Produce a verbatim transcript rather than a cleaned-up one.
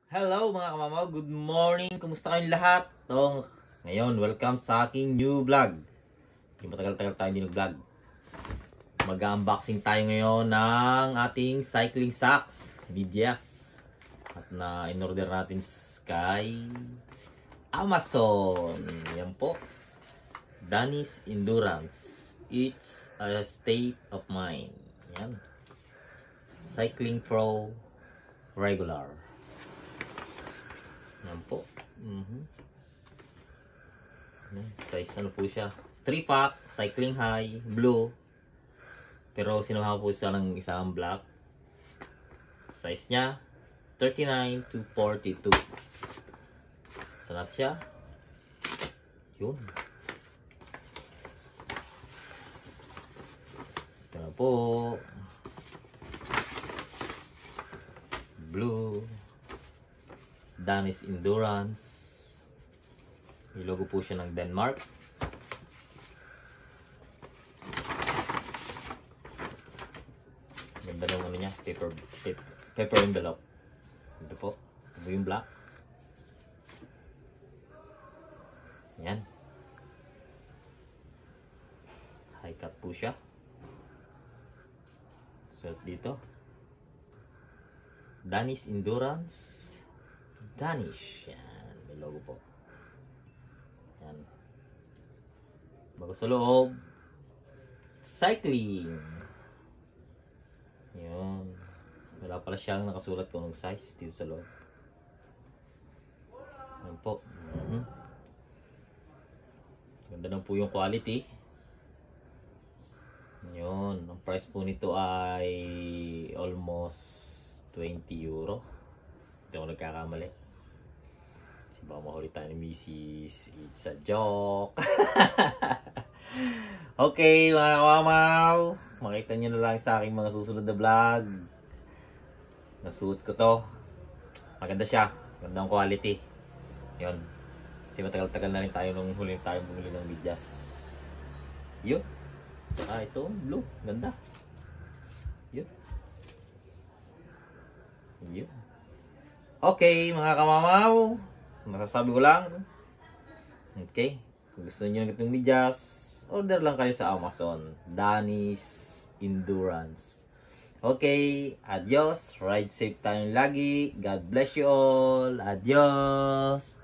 Hello mga kamamaw, good morning, kumusta kayong lahat? So, ngayon, welcome sa aking new vlog. Yung matagal-tagal tayo din vlog. Mag-unboxing tayo ngayon ng ating cycling socks, medyas. At na in-order natin kay Amazon. Yan po, Danish Endurance. It's a state of mind. Yan. Cycling Pro Regular. Yan po. Mm-hmm. Size ano po siya? three pack, cycling high, blue. Pero sinuha po siya ng isang black. Size niya, thirty-nine to forty-two. Sanat siya. Yun. Ito na po. Blue. Danish Endurance. May logo po siya ng Denmark. Ganda ng ano niya, paper, paper, paper envelope. Ito po, ito yung black. Yan. High cut po siya. So dito, Danish Endurance. Danish. Yan. May logo po. Yan. Bago sa loob. Cycling. Yan. Wala pala siyang nakasulat kung anong size dito sa loob. Yan po. Mm-hmm. Ganda na po yung quality. Yun. Ang price po nito ay almost twenty euro. Hindi ako nagkakamali. Kasi baka mahuli tayo ni Missus It's a joke. Okay, mga kamamaw. Makita nyo na lang sa aking mga susunod na vlog. Nasuot ko to. Maganda siya. Ganda ang quality. Yun. Kasi matagal-tagal na rin tayo nung huli tayo bumili ng medyas. Yun. Ah, ito. Blue. Ganda. Yun. Yun. Okay, mga kamamaw. Masasabi ko lang. Okay. Kung gusto nyo ng itong medyas, order lang kayo sa Amazon. Danish Endurance. Okay. Adios. Ride safe tayong lagi. God bless you all. Adios.